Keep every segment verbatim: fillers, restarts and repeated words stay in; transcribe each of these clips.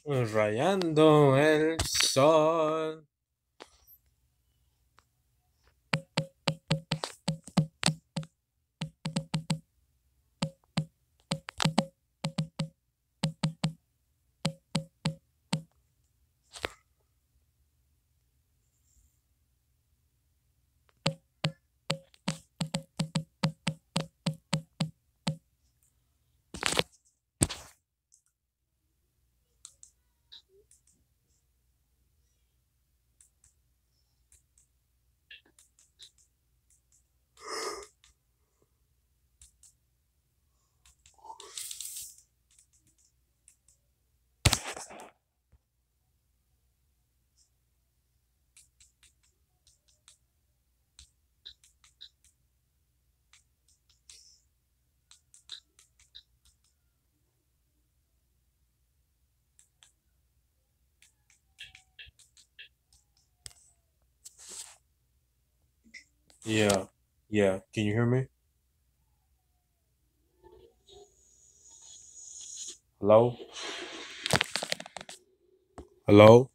Rayando el sol. Yeah, yeah. Can you hear me? Hello? Hello?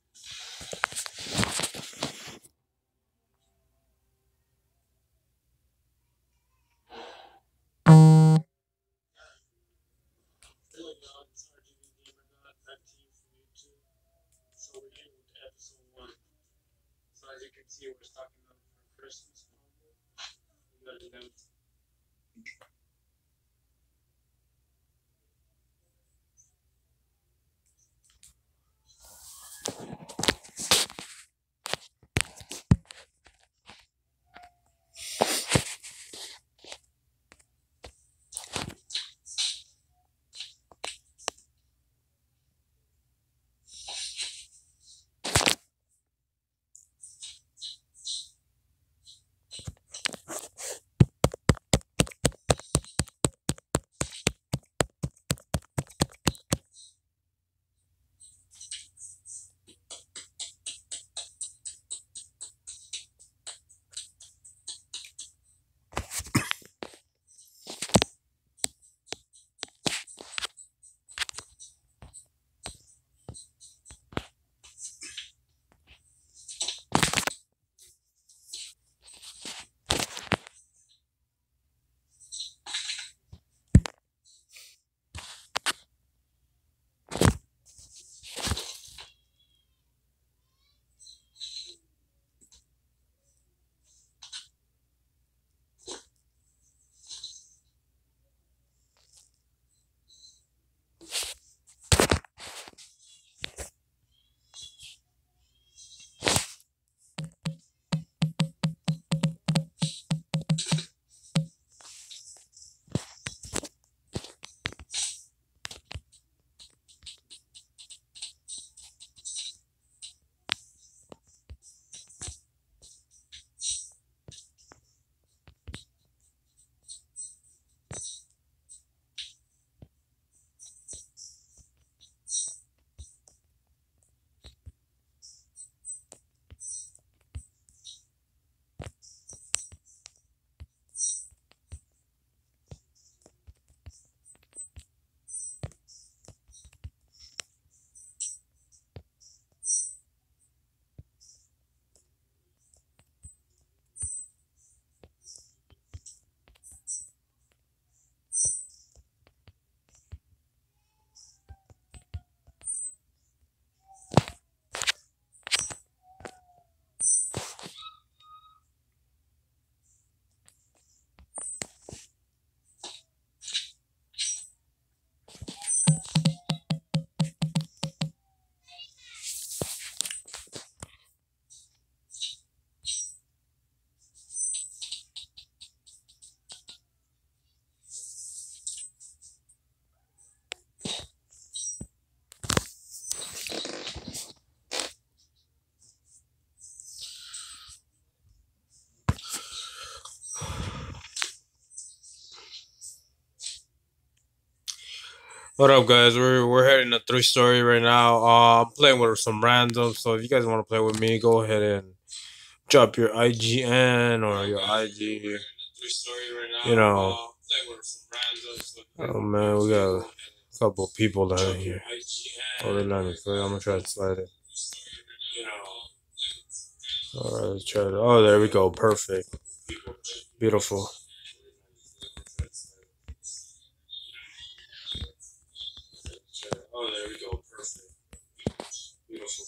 What up, guys? We're we're heading a three story right now. Uh, I'm playing with some randoms, so if you guys want to play with me, go ahead and drop your I G N or your I G. You know. Oh man, we got Couple people down here. Oh, they let me play. I'm gonna try to slide it. Alright, let's try it. Oh, there we go. Perfect. Beautiful. Oh, there we go. Perfect. Beautiful.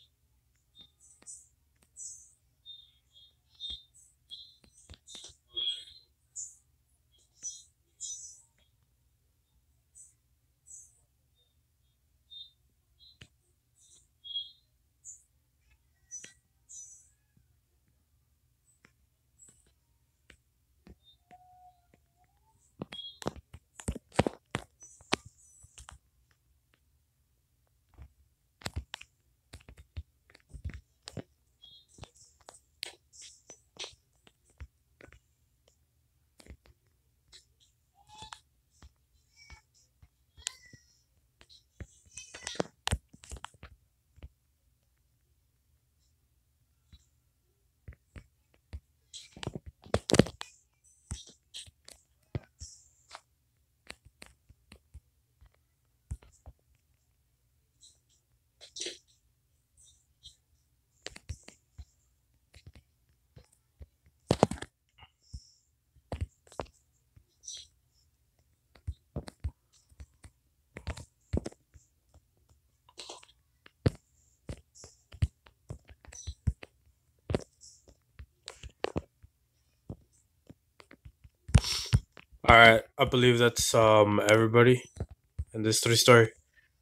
All right, I believe that's um everybody in this three story.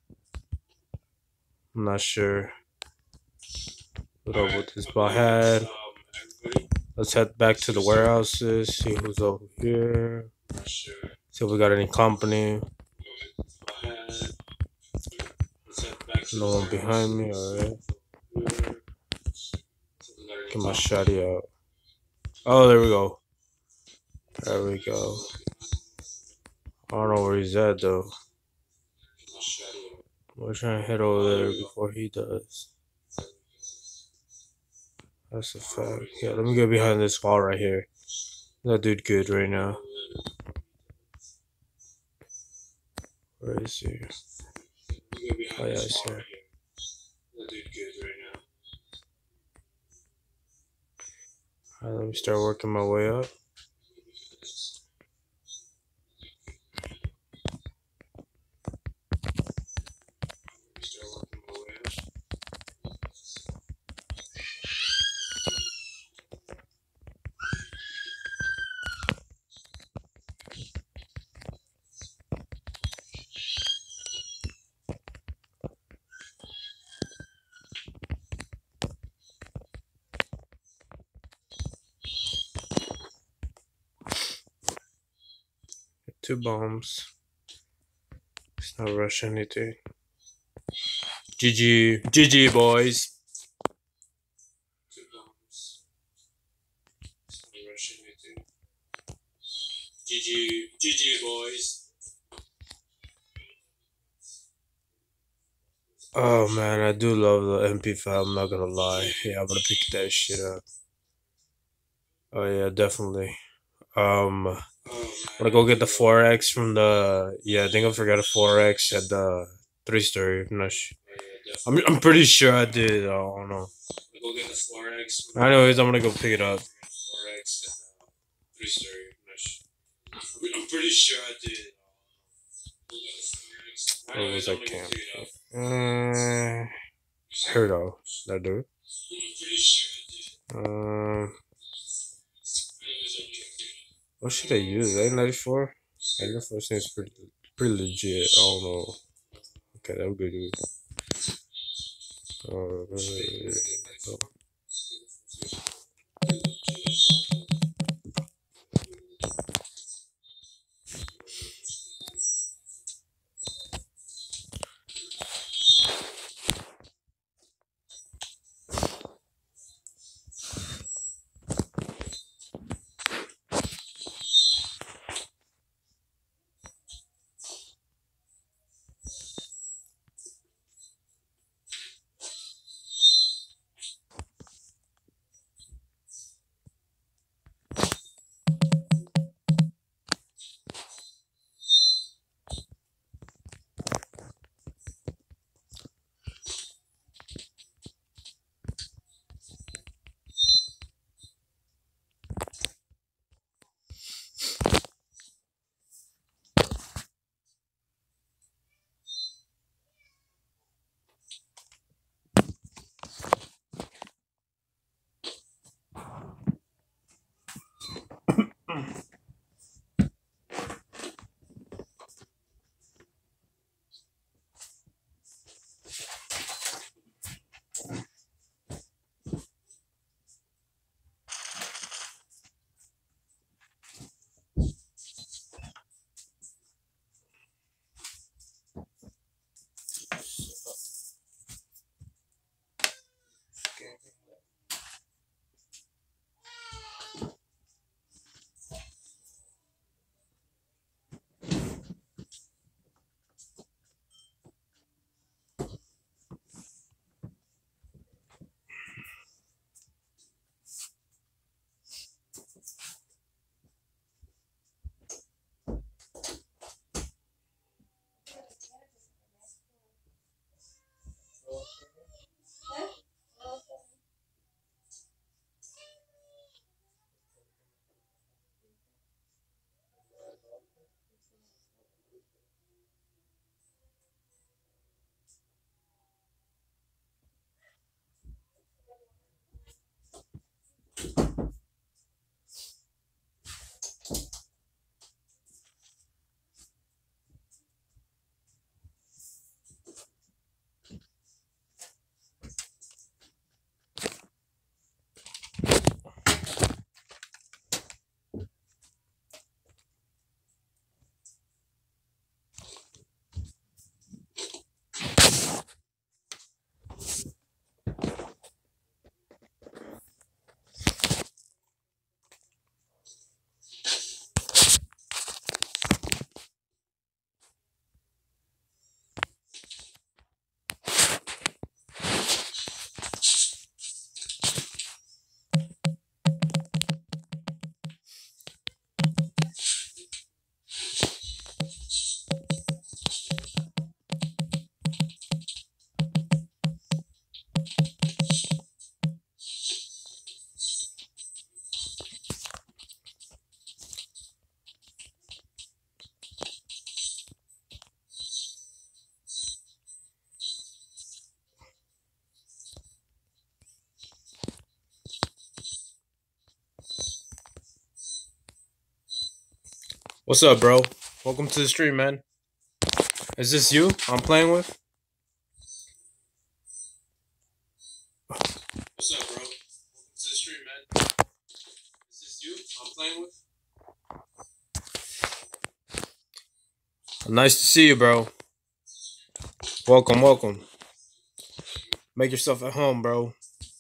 I'm not sure what up with this ball. Let's head back to the warehouses. See who's over here. See if we got any company. No one behind me. All right. Get my shotty out. Oh, there we go. There we go. I don't know where he's at though. We're trying to head over there before he does. That's a fact. Yeah, let me get behind this wall right here. That dude good right now. Where is he? Oh yeah, I see him. That dude good right now. Alright, let me start working my way up. Two bombs. Let's not rush anything. G G. G G, boys. Two bombs. Let's not rush anything. G G. G G, boys. Oh man, I do love the M P five, I'm not gonna lie. Yeah, I'm gonna pick that shit up. Oh yeah, definitely. Um, I'm gonna go get the four X from the. Yeah, I think I forgot a four X at the three story. I'm not sure. I'm, I'm pretty sure I did. I don't know. Anyways, I'm gonna go pick it up. Three story. I'm pretty sure I did. Or was that camp? Uh, here though. That do. Um, what should I use? A ninety-four? A ninety-four seems pretty pretty legit. I don't know. Okay, that would be good. Uh, What's up, bro? Welcome to the stream, man. Is this you I'm playing with? What's up, bro? Welcome to the stream, man. Is this you I'm playing with? Nice to see you, bro. Welcome, welcome. Make yourself at home, bro.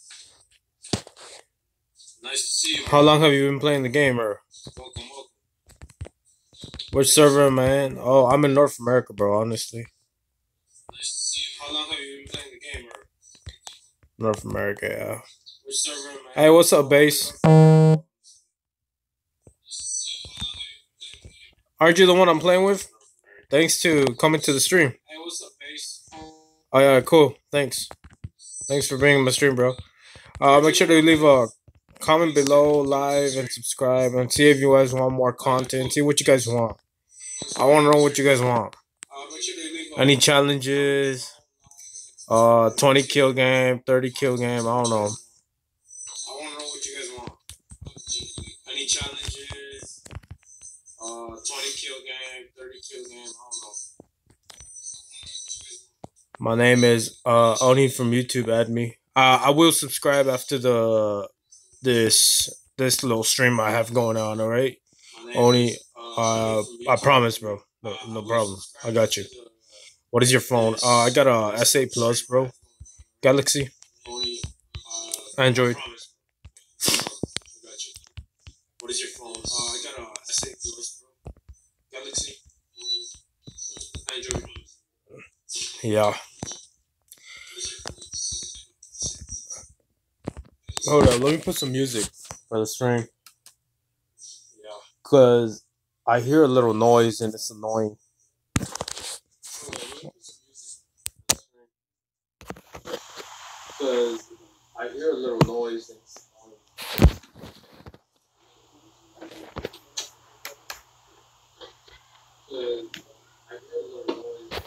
Nice to see you. Bro. How long have you been playing the game, or? Welcome, welcome. Which server, man? Oh, I'm in North America, bro, honestly. Nice to see you. How long have you been playing the game, or? North America, yeah. Which server, man? Hey, what's up, base? Aren't you the one I'm playing with? Thanks to coming to the stream. Hey, what's up, base? Oh, yeah, cool. Thanks. Thanks for bringing my stream, bro. Uh, make sure to leave a comment below, live, and subscribe, and see if you guys want more content. See what you guys want. I want to know what you guys want. Any challenges? Uh, twenty kill game, thirty kill game. I don't know. I want to know what you guys want. Any challenges? Uh, twenty kill game, thirty kill game. I don't know. My name is uh Oni from YouTube. Add me. Uh, I will subscribe after the this this little stream I have going on. All right, Oni. Uh, I promise, bro. No, no problem. I got you. What is your phone? Uh, I got a S eight Plus, bro. Galaxy. Android. What is your phone? Uh, I got a S eight Plus, bro. Galaxy. Android. Yeah. Hold up, let me put some music for the stream. Yeah. Cause I hear a little noise and it's annoying. Cause I hear a little noise and it's annoying. Cause I hear a little noise.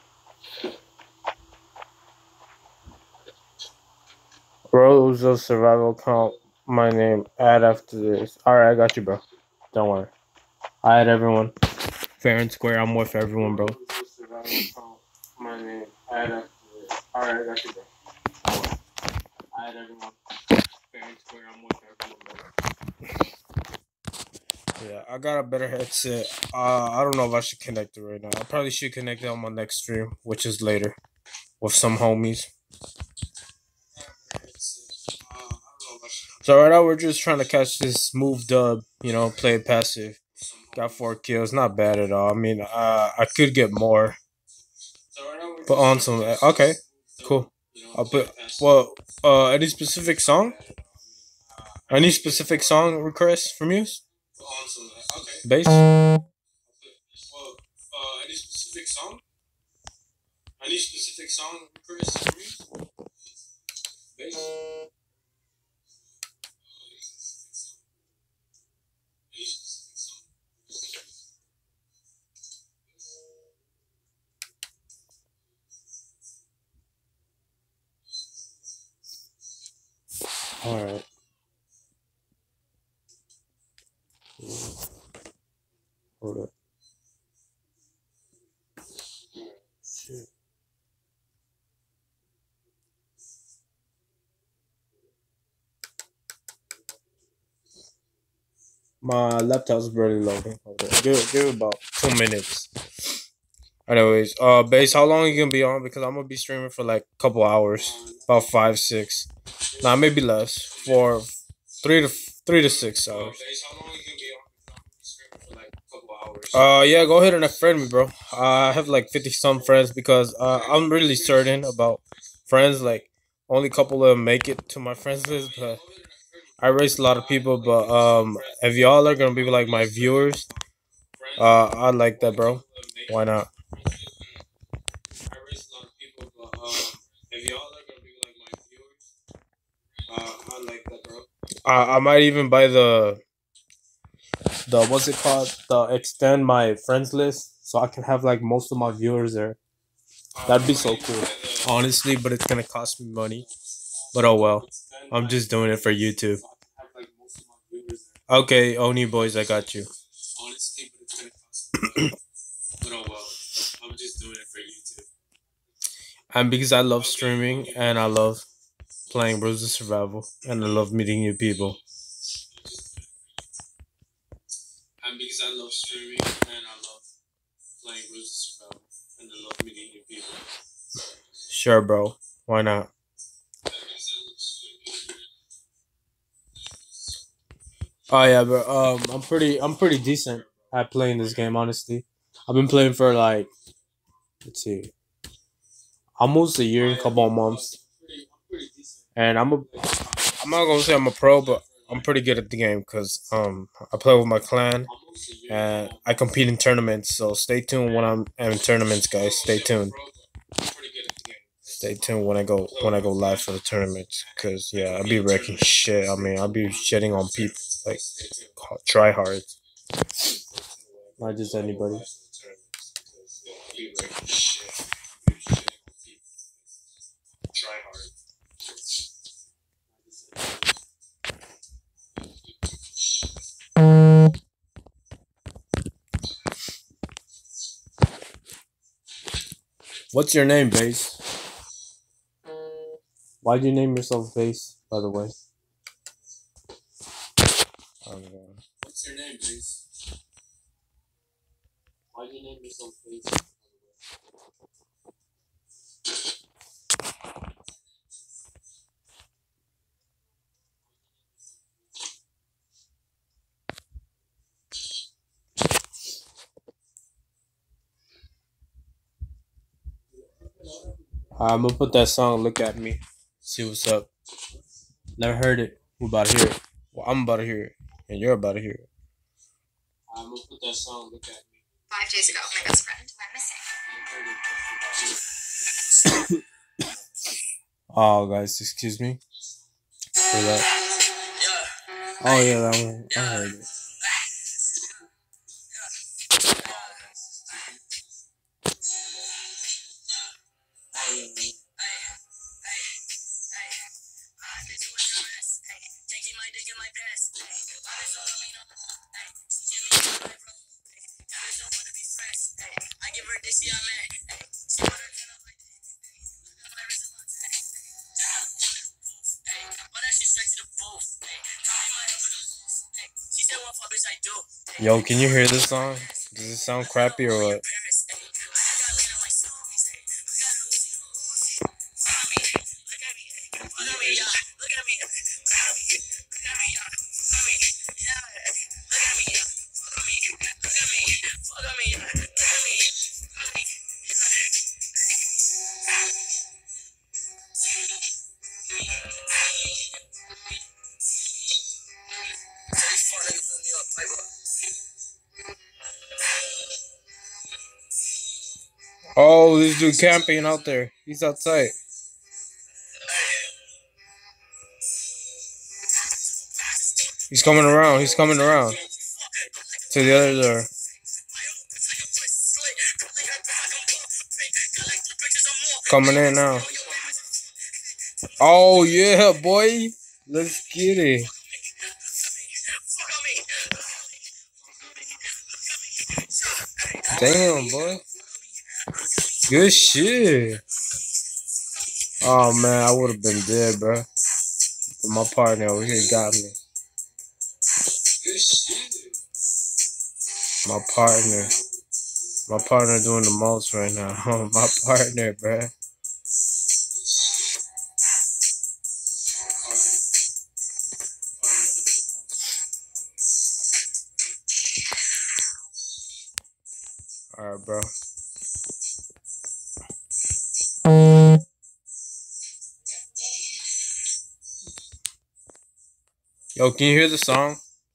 Bro, it was a survival account. My name, add after this. Alright, I got you, bro. Don't worry. I add everyone. Fair and square, I'm with everyone, bro. My name, add after this. Alright, I got you, bro. Don't worry. I add everyone. Fair and square, I'm with everyone, bro. Yeah, I got a better headset. Uh, I don't know if I should connect it right now. I probably should connect it on my next stream, which is later, with some homies. So right now we're just trying to catch this smooth dub, you know, play it passive. Got four kills, not bad at all. I mean, uh, I could get more. Put on some. Okay, cool. I'll put. Well, uh, any specific song? Any specific song request from you? Bass. Well, uh, any specific song? Any specific song request from you? Bass. All right. Hold up. Shit. My laptop's barely loading. Okay. Give, give it about two minutes. Anyways, uh, base, how long are you gonna be on? Because I'm gonna be streaming for like a couple hours, about five, six, nah, maybe less, for three to three to six hours. Uh, yeah, go ahead and friend me, bro. Uh, I have like fifty some friends because uh, I'm really certain about friends. Like, only a couple of them make it to my friends list, but I race a lot of people. But um, if y'all are gonna be like my viewers, uh, I like that, bro. Why not? I, I might even buy the the what's it called? The extend my friends list so I can have like most of my viewers there. That'd be so cool, honestly. But it's gonna cost me money. But oh well, I'm just doing it for YouTube. Okay, Oni boys, I got you. And because I love streaming and I love playing Bros of Survival and I love meeting new people. And because I love streaming and I love playing Bros of Survival and I love meeting new people. Sure, bro. Why not? Oh yeah, but um, I'm pretty, I'm pretty decent at playing this game. Honestly, I've been playing for like, let's see, almost a year and a couple of months, and I'm a, I'm not gonna say I'm a pro, but I'm pretty good at the game because um, I play with my clan and I compete in tournaments. So stay tuned when I'm in tournaments, guys. Stay tuned. Stay tuned when I go when I go live for the tournaments, cause yeah, I'll be wrecking shit. I mean, I'll be shitting on people like try hard, not just anybody. What's your name, Base? Why'd you name yourself Base, by the way? Um, What's your name, Base? Why'd you name yourself Base? I'm gonna put that song. Look at me. See what's up. Never heard it. We're about to hear it. Well, I'm about to hear it, and you're about to hear it. I'm gonna put that song. Look at me. Five days ago, my best friend went missing. Oh, guys, excuse me for that. Oh yeah, that one. I heard it. Yo, can you hear this song? Does it sound crappy or what? Oh, this dude camping out there. He's outside. He's coming around. He's coming around to the other door. Coming in now. Oh yeah, boy. Let's get it. Damn, boy. Good shit. Oh man, I would have been dead, bro. But my partner over here got me. My partner. My partner doing the most right now. My partner, bro. Alright, bro. Yo, can you hear the song?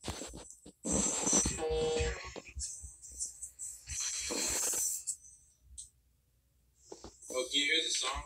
Yo, can you hear the song?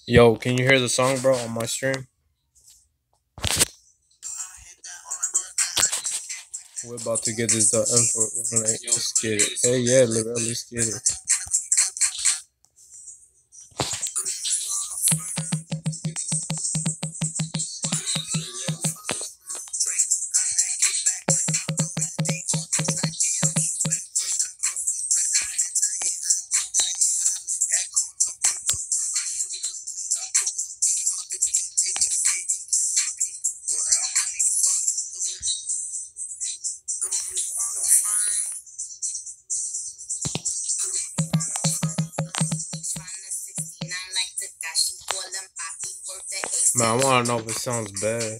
Yo, can you hear the song, bro, on my stream? We're about to get this done. Like, let's get it. Hey, yeah, let's get it. Man, I want to know if it sounds bad.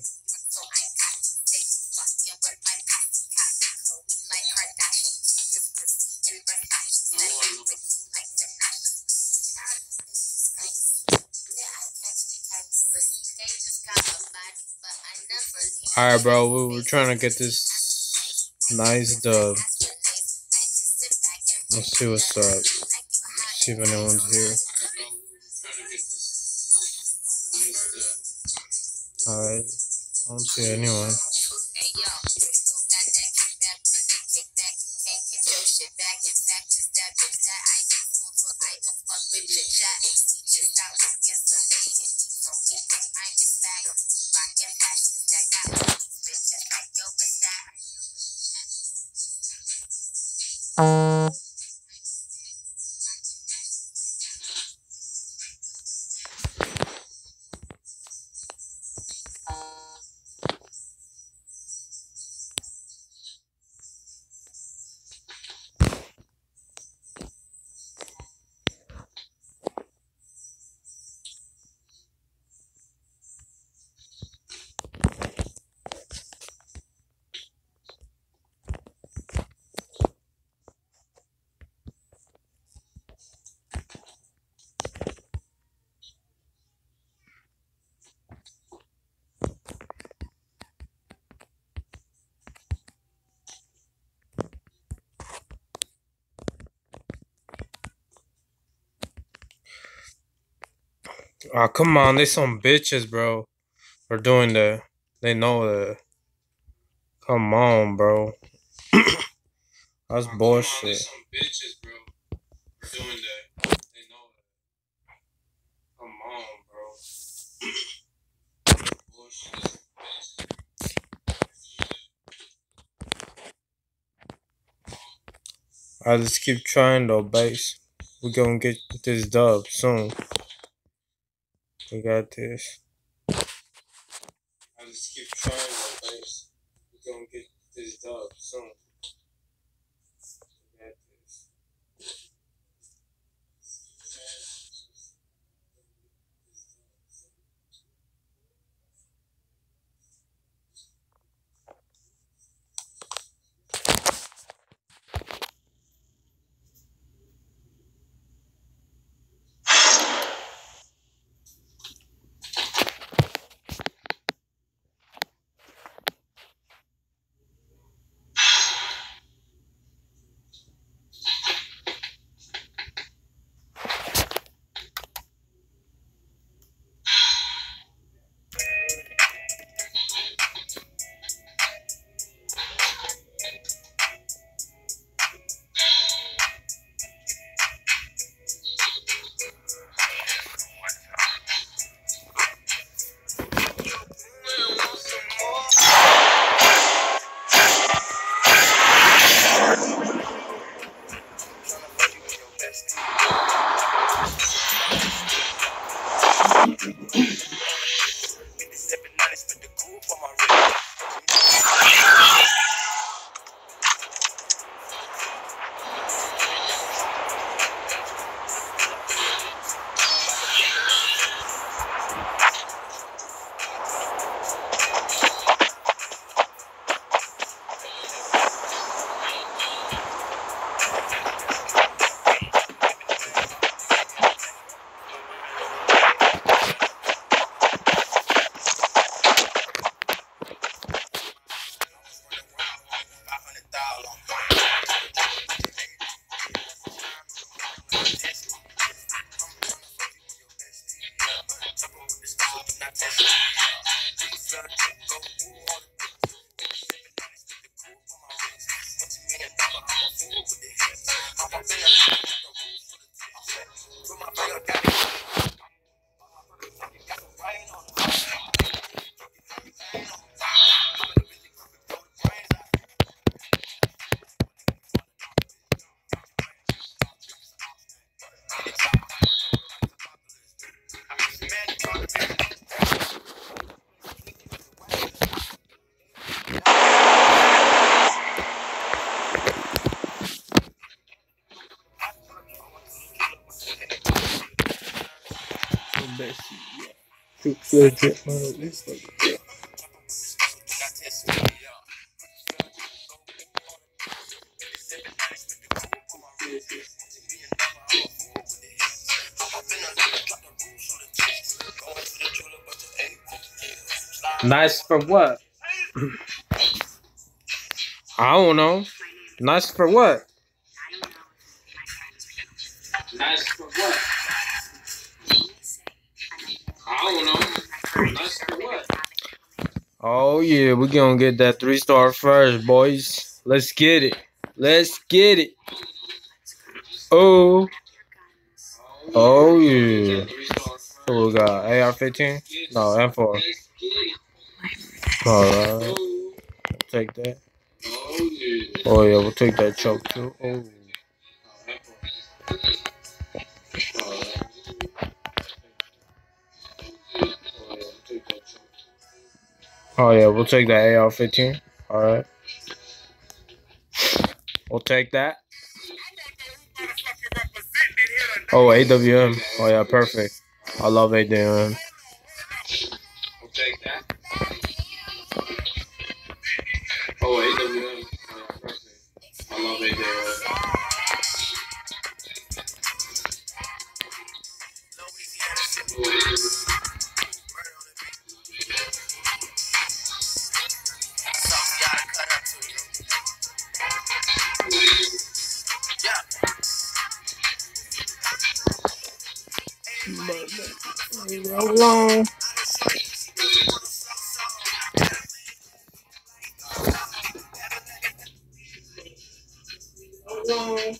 Alright, bro, we were trying to get this nice dub. Let's see what's up. See if anyone's here. Alright, I don't see anyone. Oh, come on, they some bitches, bro. For doing that. They know that. Come on, bro. That's oh, bullshit. On, some bitches, bro. For doing that. They know that. Come on, bro. Bullshit. I just keep trying though, base. We gonna get this dub soon. We got this. I just keep trying though, base. We gonna get this dub soon. We got this. Nice for what? I don't know. Nice for what? Nice for what? I don't know. Nice for what? Oh yeah, we're gonna get that three star first, boys. Let's get it. Let's get it. Oh. Oh yeah. So we got A R fifteen? No, M four. Alright. Take that. Oh yeah, we'll take that choke too. Oh. Oh yeah, we'll take that A R fifteen. Alright. We'll take that. Oh, A W M. Oh yeah, perfect. I love A W M. We'll take that. Oh, A W M. Oh, yeah, perfect. I love A W M. How long? How long?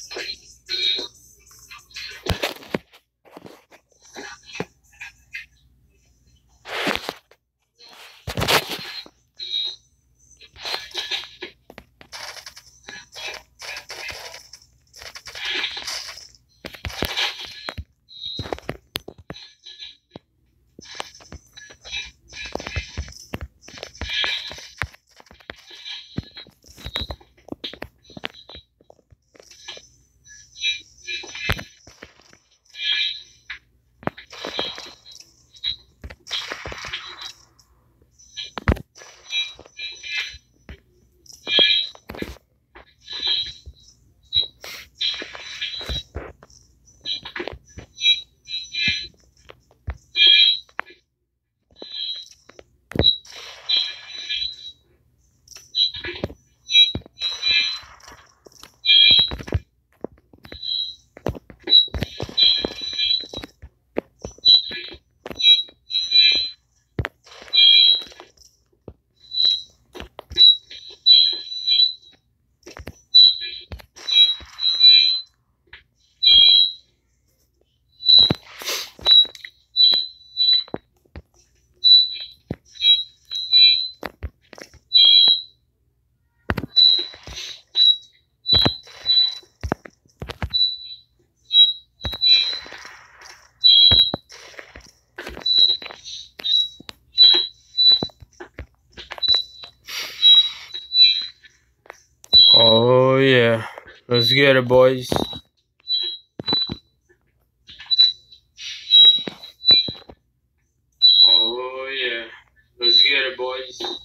Oh yeah. Let's get it, boys. Oh yeah. Let's get it, boys.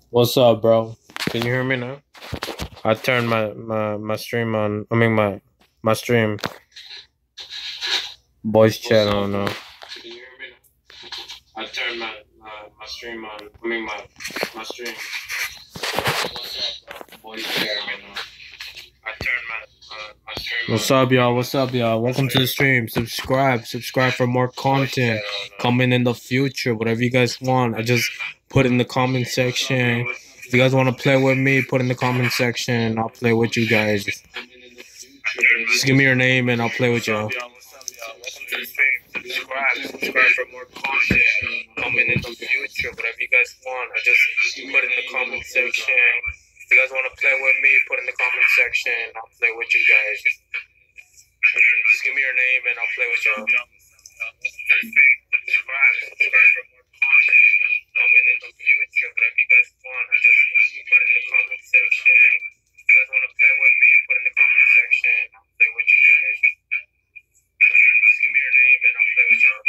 What's up, bro? Can you hear me now? I turned my my my stream on. I mean my my stream voice chat on now. Can you hear me now? I turned my my, my stream on. I mean my my stream. What's up, bro? Voice chat on now. I turned my uh, my stream. What's up, y'all? What's up, y'all? Welcome to the stream. Subscribe, subscribe for more content coming in the future. Whatever you guys want, I just put in the comment section. If you guys want to play with me, put in the comment section. I'll play with you guys. Just give me your name and I'll play with y'all. Subscribe, subscribe for more content coming in the future. Whatever you guys want, I just put in the comment section. If you guys want to play with me, put in the comment section. I'll play with you guys. Just give me your name and I'll play with y'all. Subscribe, subscribe for more content coming in the future. Whatever you guys want, I just put in the comment section. If you guys want to play with me, put in the comment section. I'll play with you guys. Just give me your name and I'll play with y'all.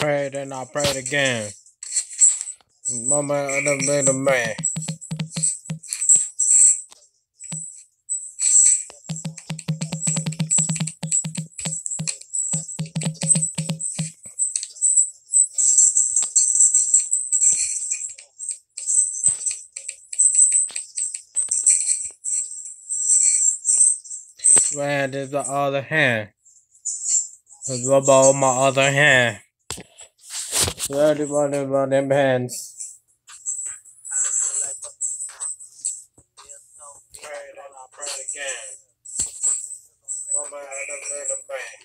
prayed and I prayed again. Mama, the little man. Man, there's the other hand. What about my other hand? Everybody about them hands. Prayed and I prayed again. Mama, the little man.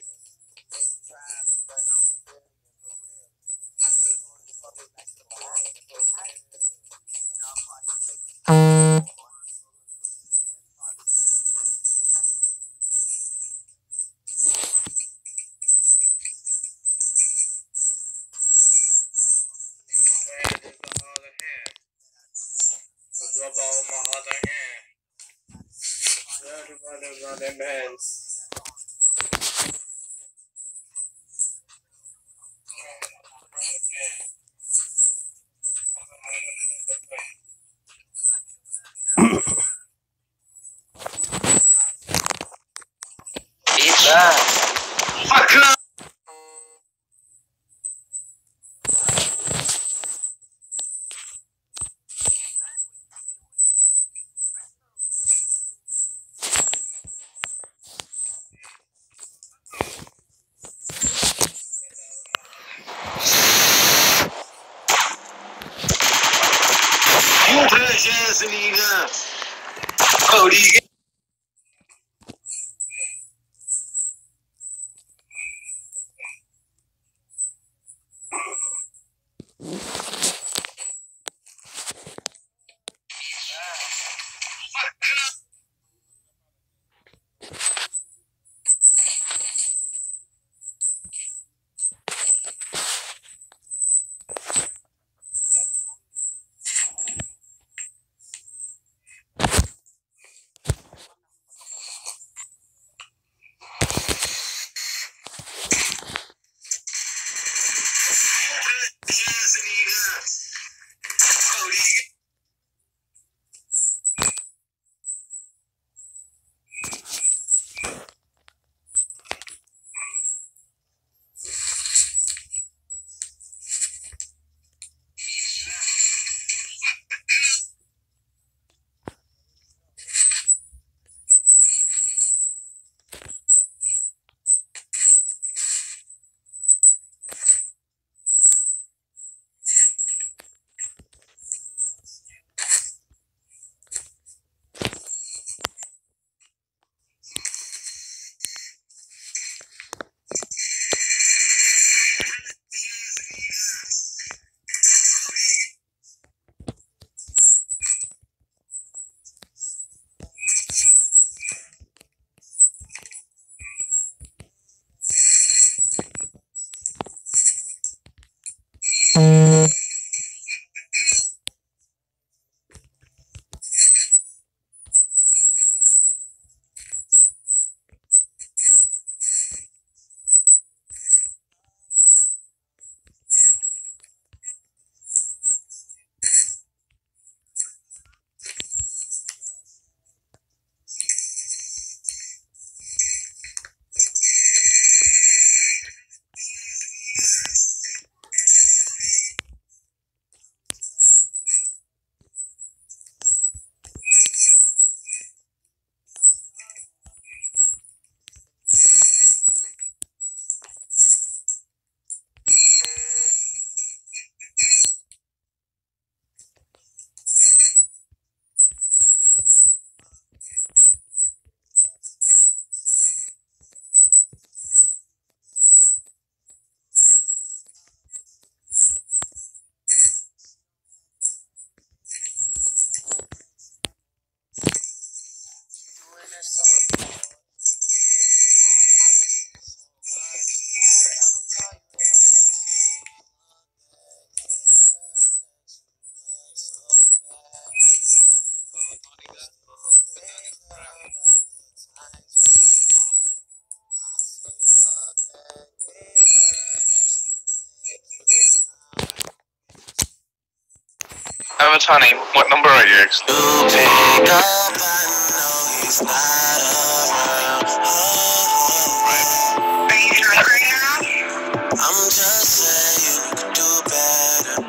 Man, there's the other hand. What about my other hand? Everybody about them hands. Fuck up. You put your ass in these guns. Oh, these guys. Travis Honey, what number are you? You pick up, I know he's not around. Are you drunk right now? I'm just saying you could do better.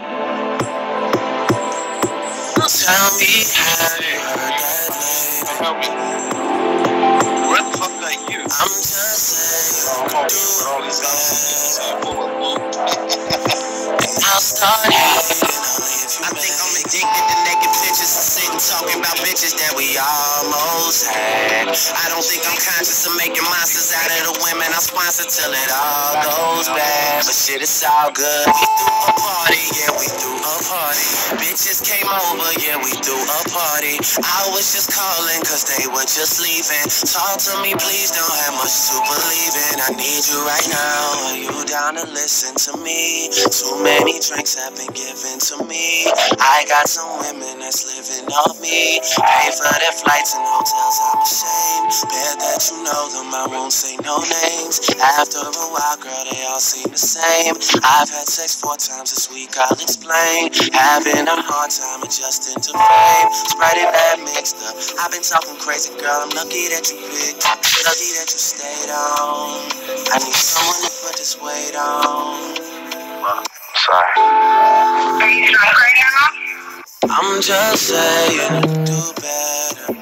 Tell me how you heard that lately. Where the fuck are you? I'm just saying you could do better. And I'll start hating only if you I think I'm addicted to naked pictures and sitting talking about bitches that we almost had. I don't think I'm conscious of making monsters out of the women I sponsor till it all goes bad. But shit, it's all good. We threw a party, yeah, we threw a party. Bitches came over, yeah, we threw a party. I was just calling cause they were just leaving. Talk to me, please, don't have much to believe in. I need you right now. Are you down to listen to me? Too many drinks have been given to me. I got some women that's living off me. Pay for their flights and hotels, I'm ashamed. Bet that you know them, I won't say no names. After a while, girl, they all seem the same. I've had sex four times this week, I'll explain. Having a hard time adjusting to fame. Spreading that mixed up. I've been talking crazy, girl, I'm lucky that you picked. Lucky that you stayed on. I need someone to put this weight on. Sorry. Are you drunk right now? I'm just saying you could do better.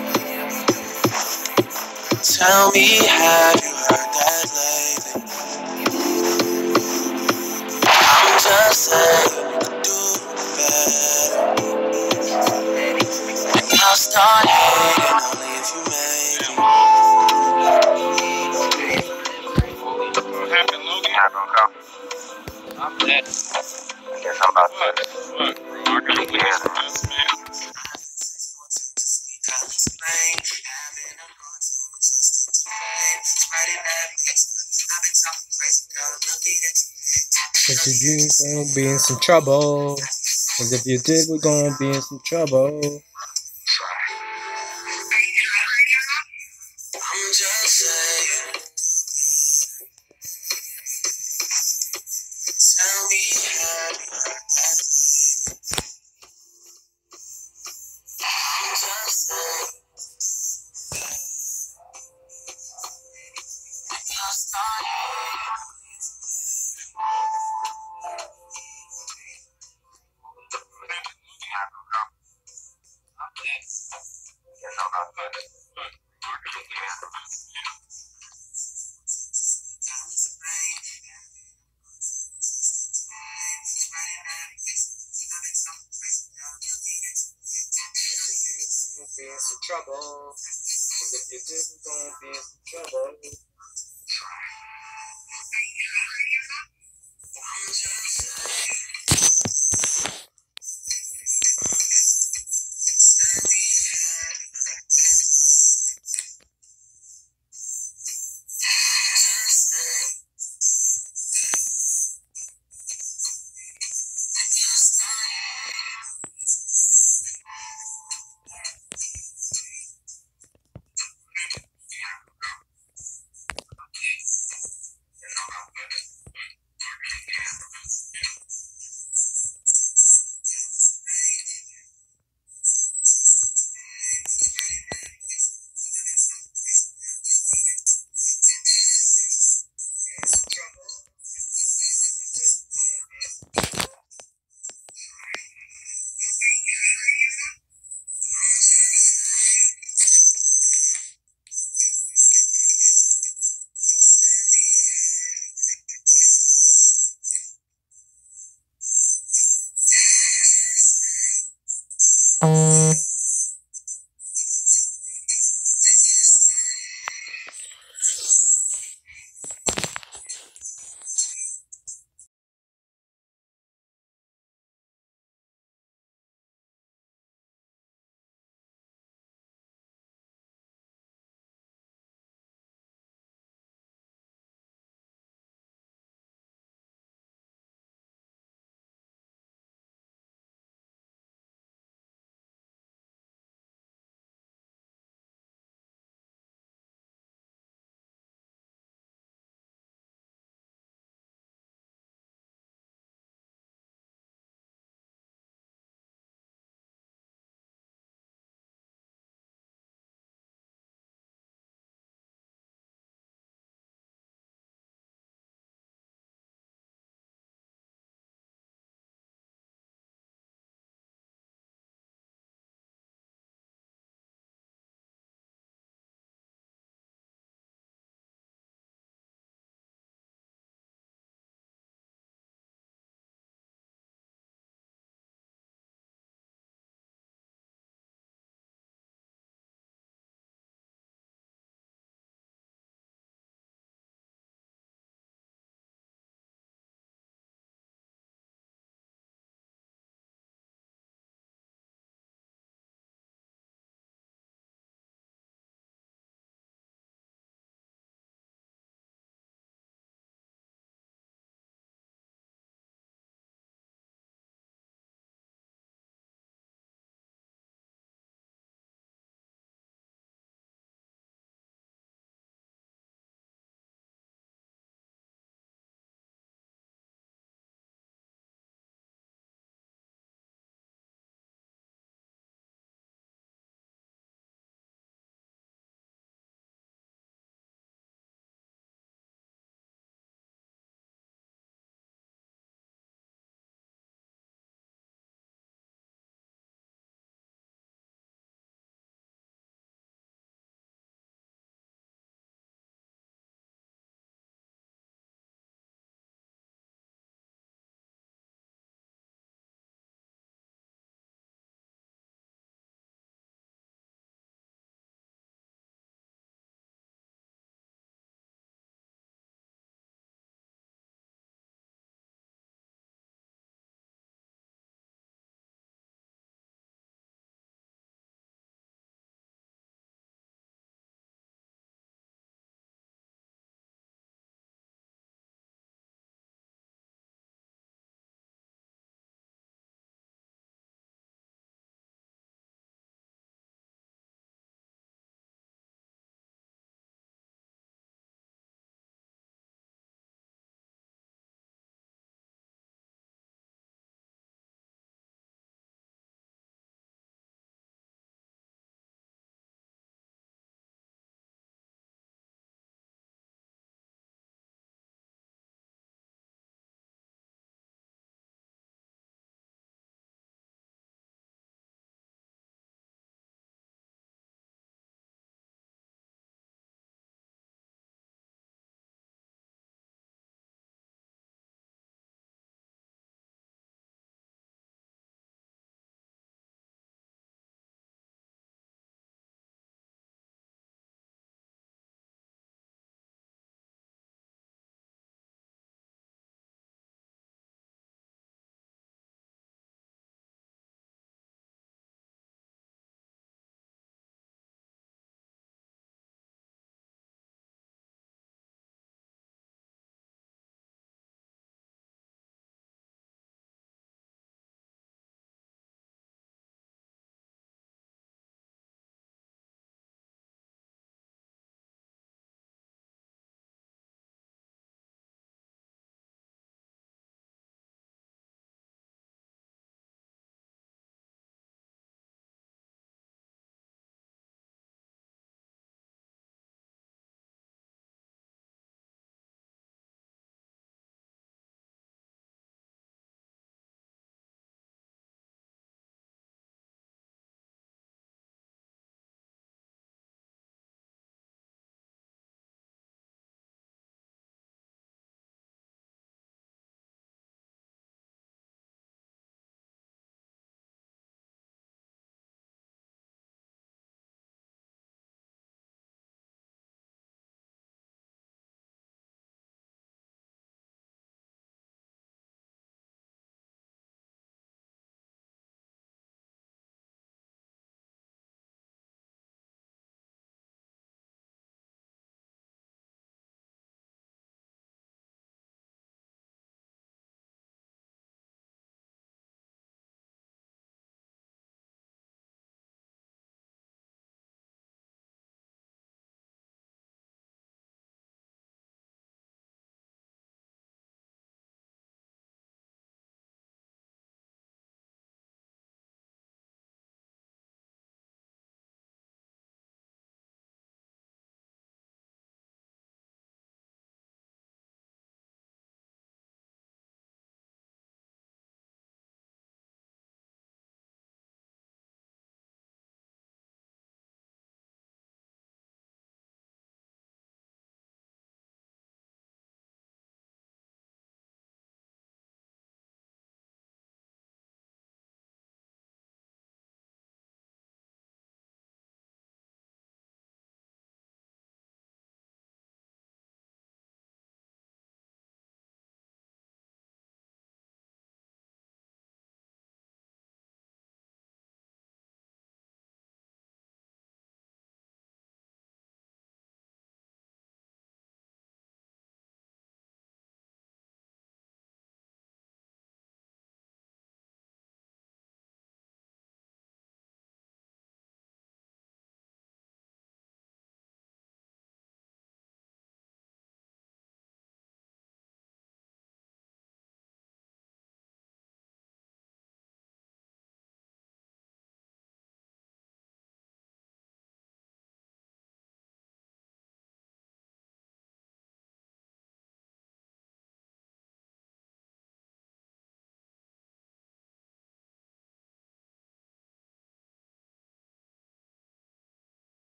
Tell me, have you heard that lately? I'm just saying you could do better. And I'll start hating only if you make it. What happened, Logan? Not gonna come. I'm dead. I guess I'm about to. Fuck, bro. I gotta win this mess, man. If you do, we're gonna be in some trouble. Cause if you did, we're gonna be in some trouble. I'm just saying. Tell me how you heard that. I'm just saying. I'll start Be in some trouble. Cause if you did, we're gonna be in some trouble. I'm just saying.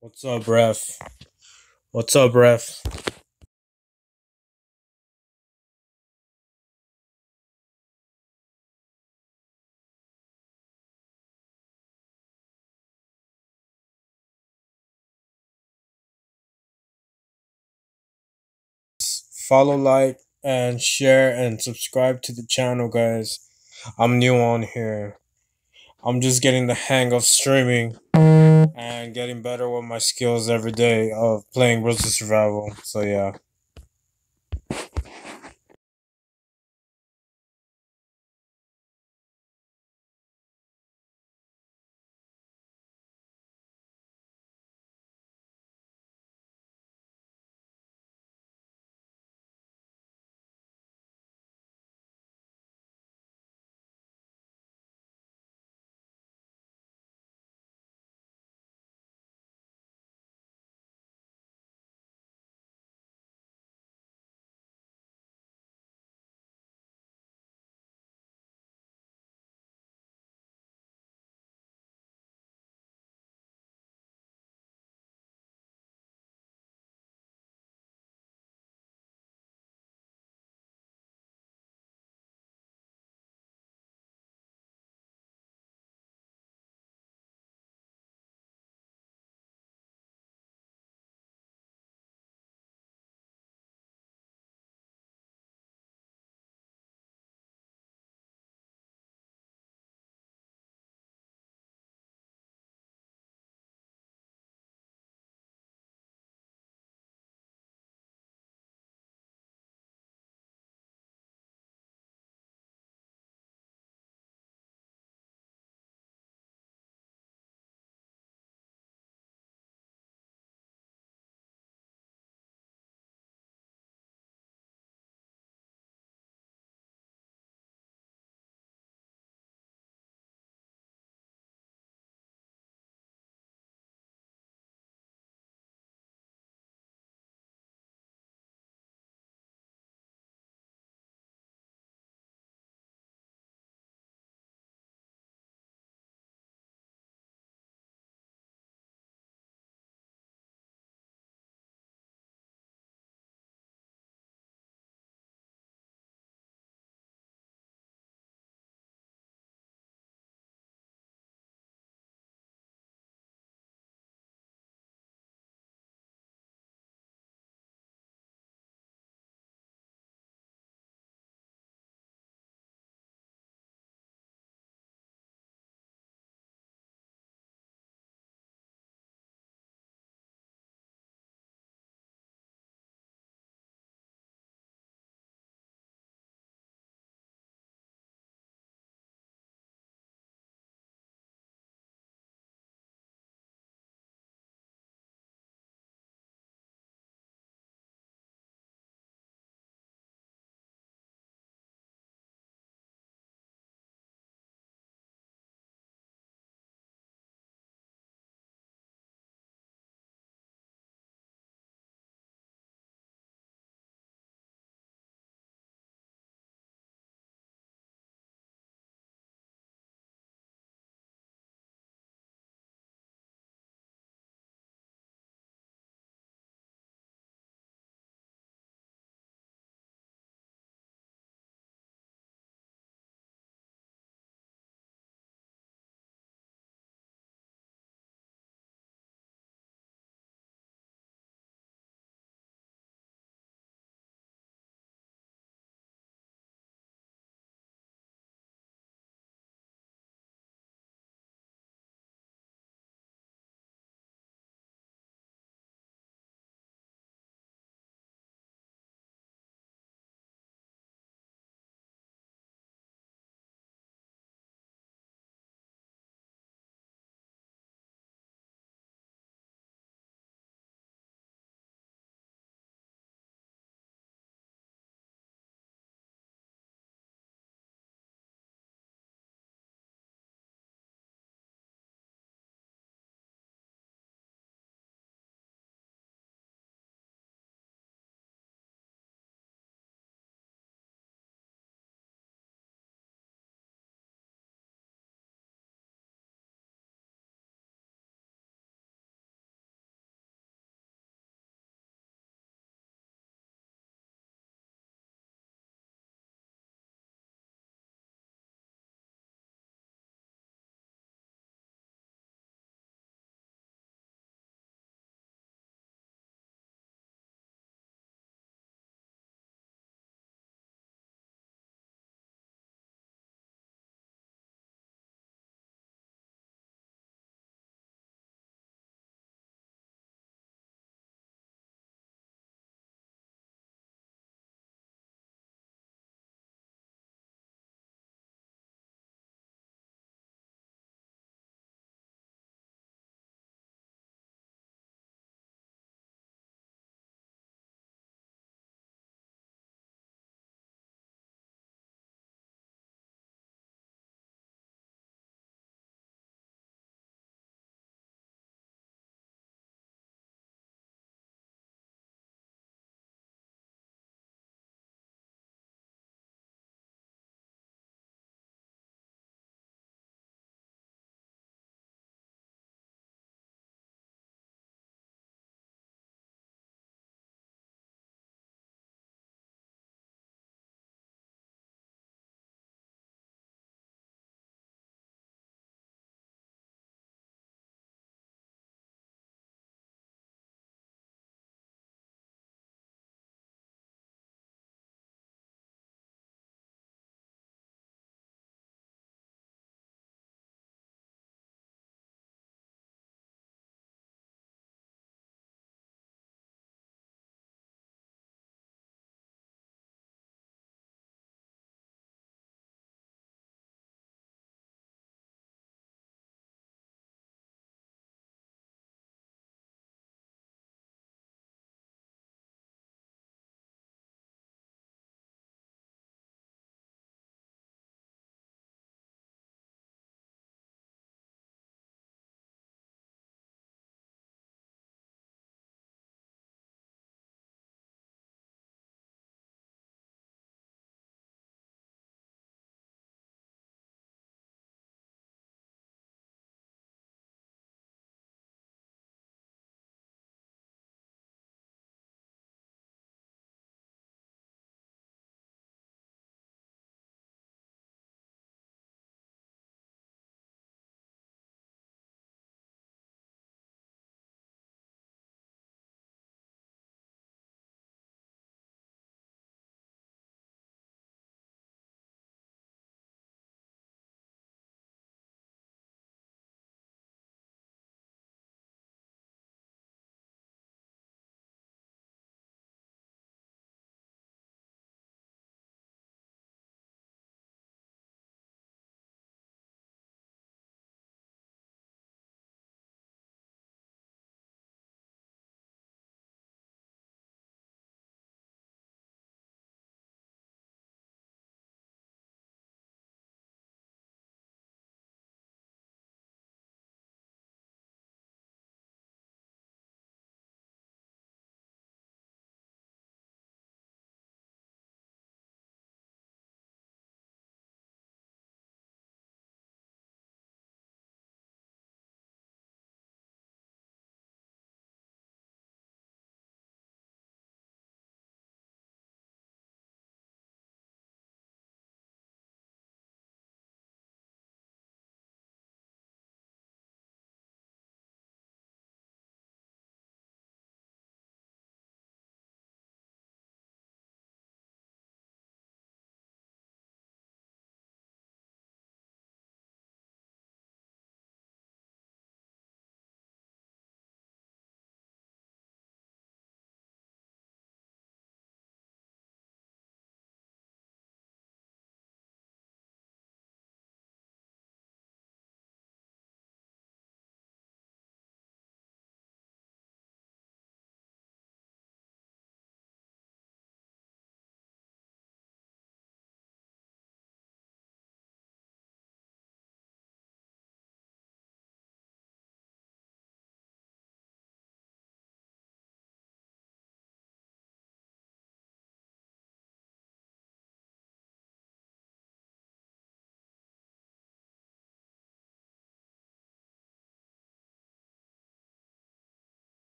What's up, ref? What's up, ref? Follow, like, and share and subscribe to the channel, guys. I'm new on here. I'm just getting the hang of streaming and getting better with my skills every day of playing Road to Survival. So yeah.